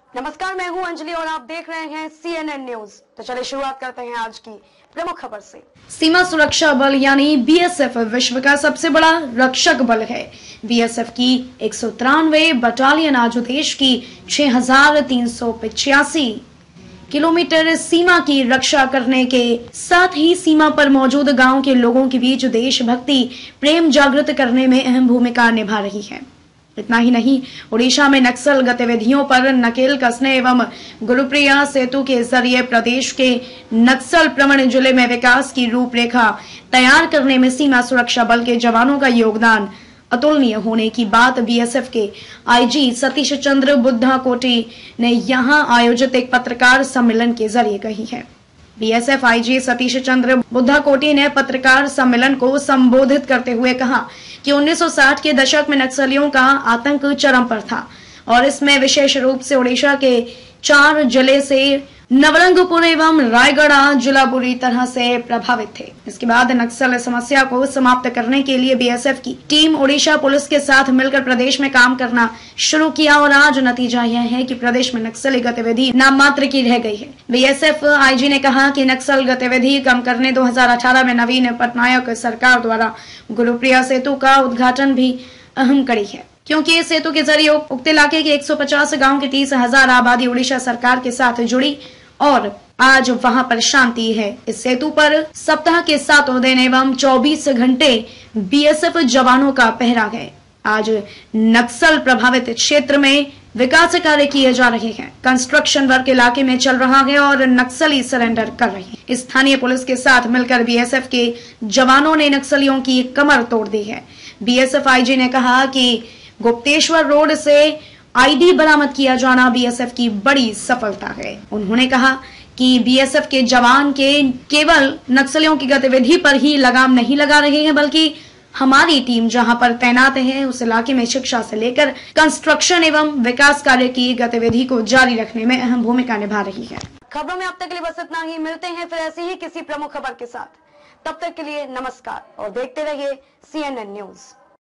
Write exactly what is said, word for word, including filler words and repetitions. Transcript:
नमस्कार, मैं हूं अंजलि और आप देख रहे हैं सी एन एन न्यूज। तो चलिए शुरुआत करते हैं आज की प्रमुख खबर से। सीमा सुरक्षा बल यानी बी एस एफ विश्व का सबसे बड़ा रक्षक बल है। बी एस एफ की एक सौ तिरानवे बटालियन आज देश की छह हजार तीन सौ पिचासी किलोमीटर सीमा की रक्षा करने के साथ ही सीमा पर मौजूद गांव के लोगों के बीच देशभक्ति प्रेम जागृत करने में अहम भूमिका निभा रही है। इतना ही नहीं, ओडिशा में नक्सल गतिविधियों पर नकेल कसने एवं गुरुप्रिया सेतु के जरिए प्रदेश के नक्सल प्रवण जिले में विकास की रूपरेखा तैयार करने में सीमा सुरक्षा बल के जवानों का योगदान अतुलनीय होने की बात बी एस एफ के आई जी सतीश चंद्र बुद्धाकोटी ने यहां आयोजित एक पत्रकार सम्मेलन के जरिए कही है। B S F I G Satish Chandra Budhakoti ने पत्रकार सम्मेलन को संबोधित करते हुए कहा कि उन्नीस सौ साठ के दशक में नक्सलियों का आतंक चरम पर था और इसमें विशेष रूप से ओडिशा के चार जिले से नवरंगपुर एवं रायगढ़ जिला बुरी तरह से प्रभावित थे। इसके बाद नक्सल समस्या को समाप्त करने के लिए बी एस एफ की टीम ओडिशा पुलिस के साथ मिलकर प्रदेश में काम करना शुरू किया और आज नतीजा यह है कि प्रदेश में नक्सली गतिविधि नाम मात्र की रह गई है। B S F I G ने कहा कि नक्सल गतिविधि कम करने दो हजार अठारह में नवीन पटनायक सरकार द्वारा गुरुप्रिया सेतु का उद्घाटन भी अहम कड़ी है, क्योंकि इस सेतु के जरिए उक्त इलाके के एक सौ पचास गाँव की तीस हजार आबादी ओडिशा सरकार के साथ जुड़ी और आज वहां पर शांति है। इस सेतु पर सप्ताह के सातों दिन एवं चौबीस घंटे बी एस एफ जवानों का पहरा है। आज नक्सल प्रभावित क्षेत्र में विकास कार्य किए जा रहे हैं। कंस्ट्रक्शन वर्क इलाके में चल रहा है और नक्सली सरेंडर कर रहे हैं। स्थानीय पुलिस के साथ मिलकर बी एस एफ के जवानों ने नक्सलियों की कमर तोड़ दी है। B S F I G ने कहा कि गुप्तेश्वर रोड से आई डी बरामद किया जाना बी एस एफ की बड़ी सफलता है। उन्होंने कहा कि बी एस एफ के जवान के केवल नक्सलियों की गतिविधि पर ही लगाम नहीं लगा रहे हैं, बल्कि हमारी टीम जहां पर तैनात है उस इलाके में शिक्षा से लेकर कंस्ट्रक्शन एवं विकास कार्य की गतिविधि को जारी रखने में अहम भूमिका निभा रही है। खबरों में अब तक के लिए बस इतना ही। मिलते हैं फिर ऐसी ही किसी प्रमुख खबर के साथ। तब तक के लिए नमस्कार और देखते रहिए सी एन एन न्यूज।